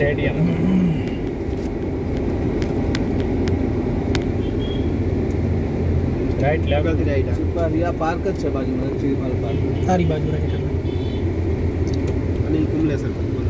stadium right left right super या park છે બાજુમાં ચીરમાલ પાર્ક તારી બાજુ રાઈટ અનિલ કુંબલે સર